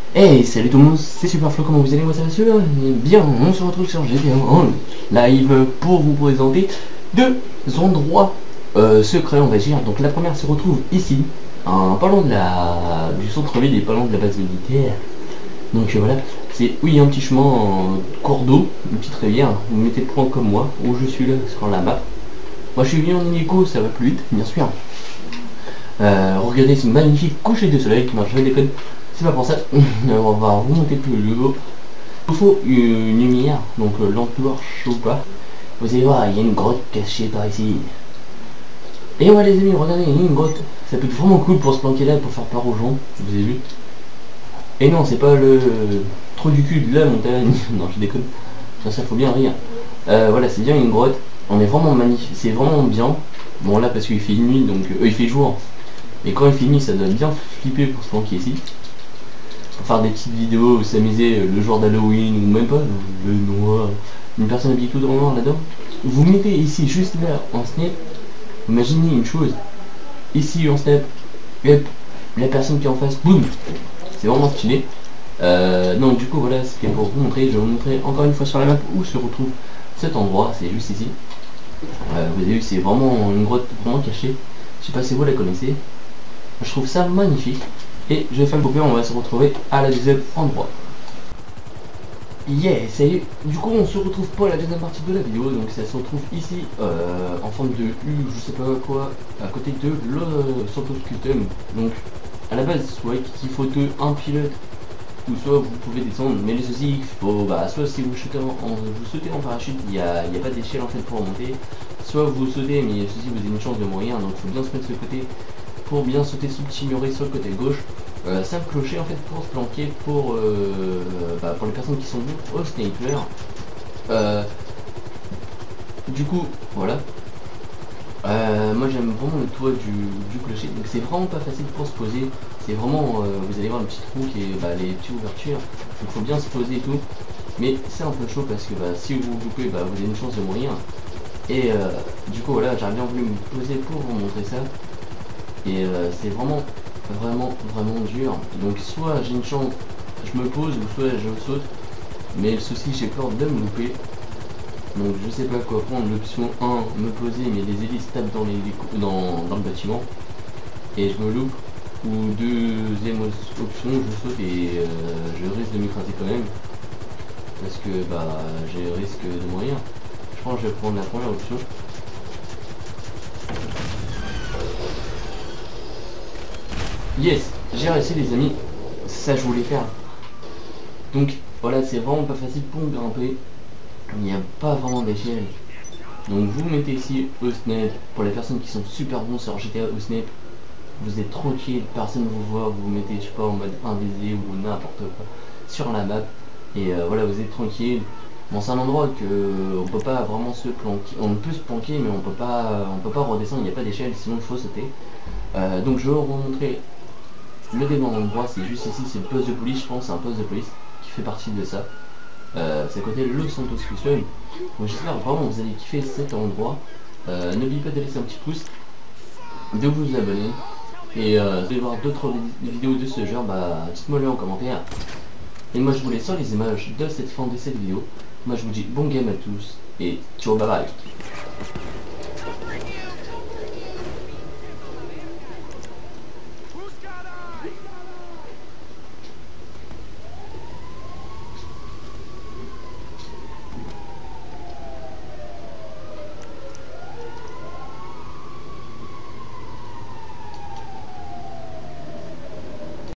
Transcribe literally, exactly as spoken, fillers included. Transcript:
Hey, salut tout le monde, c'est Superflo, comment vous allez? Moi ça va super bien, on se retrouve sur G T A en live pour vous présenter deux endroits euh, secrets, on va dire. Donc la première se retrouve ici, en pas loin de la, du centre-ville et pas loin de la base militaire. Donc euh, voilà, c'est oui un petit chemin en cours d'eau, une petite rivière, vous mettez le point comme moi, où je suis là sur la map. Moi je suis venu en hélico, ça va plus vite, bien sûr. Euh, regardez ce magnifique coucher de soleil qui marche, je déconne. C'est pas pour ça. On va remonter plus haut. Il faut une lumière, donc euh, lampe torche ou pas. Vous allez voir, il y a une grotte cachée par ici. Et ouais les amis, regardez, il y a une grotte. Ça peut être vraiment cool pour se planquer là, pour faire peur aux gens. Vous avez vu? Et non, c'est pas le trou du cul de la montagne. Non, je déconne. Ça, ça faut bien rire. Euh, voilà, c'est bien une grotte. On est vraiment magnifique, c'est vraiment bien. Bon là parce qu'il fait nuit, donc euh, il fait jour. Et quand il finit, ça doit bien flipper pour se planquer ici. Pour faire des petites vidéos, s'amuser le jour d'Halloween ou même pas, le noir, une personne habillée tout dans le noir là-dedans. Vous mettez ici juste là en snap, imaginez une chose, ici en snap, hop, la personne qui est en face, boum, c'est vraiment stylé. Euh, donc du coup voilà, c'était pour vous montrer, je vais vous montrer encore une fois sur la map où se retrouve cet endroit, c'est juste ici. Euh, vous avez vu, c'est vraiment une grotte vraiment cachée, je sais pas si vous la connaissez, je trouve ça magnifique. Et je vais faire le paupière, on va se retrouver à la deuxième endroit. Yeah, salut. Du coup on se retrouve pour la deuxième partie de la vidéo. Donc ça se retrouve ici euh, en forme de U, je sais pas quoi, à côté de le Santos Custom. Donc à la base, soit qu'il faut un pilote, ou soit vous pouvez descendre. Mais le souci, il faut bah, soit si vous sautez en, en, vous sautez en parachute, il n'y a, a pas d'échelle en fait pour remonter. Soit vous sautez, mais le souci, vous avez une chance de mourir. Donc il faut bien se mettre de côté pour bien sauter sous le chiméré sur le côté gauche. Euh, cinq clochers en fait pour se planquer pour, euh, bah, pour les personnes qui sont vues au sniper. Euh, du coup, voilà. Euh, moi j'aime vraiment le toit du, du clocher, donc c'est vraiment pas facile pour se poser. C'est vraiment, euh, vous allez voir le petit trou qui est bah, les petites ouvertures, donc il faut bien se poser et tout. Mais c'est un peu chaud parce que bah, si vous vous loupez, bah, vous avez une chance de mourir. Et euh, du coup voilà, j'aurais bien voulu me poser pour vous montrer ça. Et euh, c'est vraiment vraiment vraiment dur. Donc soit j'ai une chance, je me pose, ou soit je saute. Mais le souci, j'ai peur de me louper. Donc je sais pas quoi prendre. L'option un, me poser mais les hélices tapent dans, les, dans, dans le bâtiment et je me loupe. Ou deuxième option, je saute et euh, je risque de m'écraser quand même. Parce que bah je risque de mourir. Je pense que je vais prendre la première option. Yes, j'ai réussi les amis, c'est ça que je voulais faire. Donc voilà, c'est vraiment pas facile pour grimper, il n'y a pas vraiment d'échelle. Donc vous mettez ici au snap, pour les personnes qui sont super bons sur G T A au snap, vous êtes tranquille, personne vous voit, vous vous mettez je sais pas en mode invisible ou n'importe quoi sur la map. Et euh, voilà, vous êtes tranquille. Bon, c'est un endroit que on peut pas vraiment se planquer, on peut se planquer mais on peut pas on peut pas redescendre, il n'y a pas d'échelle sinon il faut sauter. Euh, donc je vais vous remontrer le démon endroit, c'est juste ici, c'est le poste de police, je pense, c'est un poste de police qui fait partie de ça. Euh, c'est à côté de Los Santos Custom. Donc j'espère vraiment que vous allez kiffer cet endroit. Euh, N'oubliez pas de laisser un petit pouce, de vous abonner. Et euh, de voir d'autres vidéos de ce genre, bah dites-moi le en commentaire. Et moi je vous laisse sur les images de cette fin de cette vidéo. Moi je vous dis bon game à tous et ciao bye bye.